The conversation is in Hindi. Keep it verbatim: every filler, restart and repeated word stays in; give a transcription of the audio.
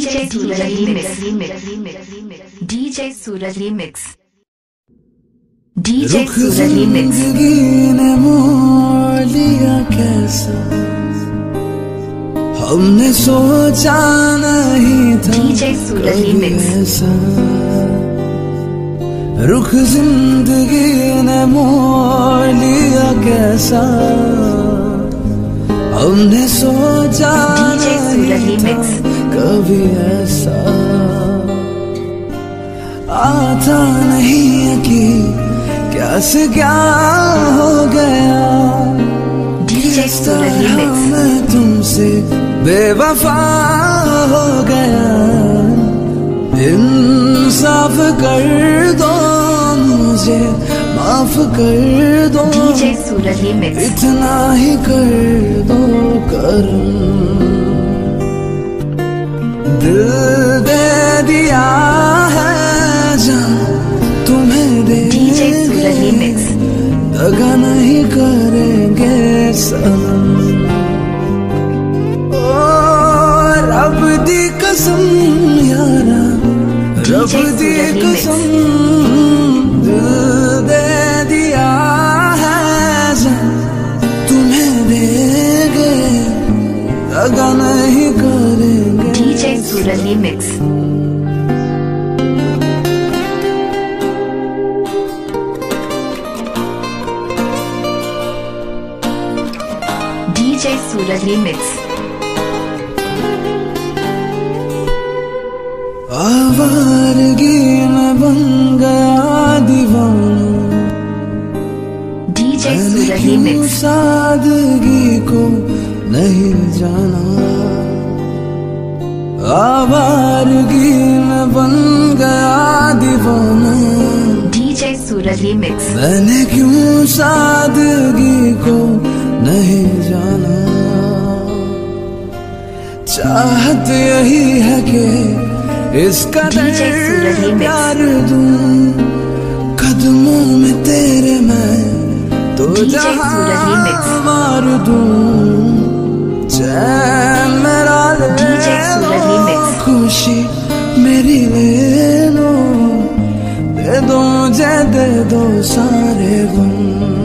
DJ Suraj remix DJ Suraj remix DJ Suraj remix ने मोड़ लिया कैसा हमने सोचा नहीं था डीजे सूरज रिमिक्स रुख जिंदगी ने मोड़ लिया कैसा हमने सोचा नहीं था कभी ऐसा आता नहीं कि क्या से क्या हो गया किस तरह मैं तुमसे बेवफा हो गया इंसाफ कर दो मुझे माफ कर दो डीजे सूरज रिमिक्स इतना ही कर दो करम दिल दे दिया है जान तुम्हें दे डीजे सूरज रिमिक्स दगा नहीं करेंगे सनम ओ रब दी कसम यारा रब दी कसम दिल दे दिया है जान तुम्हें देंगे दगा नहीं करेंगे DJ Suraj remix DJ Suraj remix आवारगी में बन गया दीवाना डीजे सूरज रिमिक्स सादगी को नहीं जाना आवारगी में बन गया दीवाना डीजे सूरज रिमिक्स मैंने क्यों सादगी को नहीं जाना चाहत यही है कि इसका प्यार दूं कदमों में तेरे मैं तो जहां मार दूं चैन मेरा ले लो खुशी मेरी ले लो दे दो मुझे दे दो सारे गम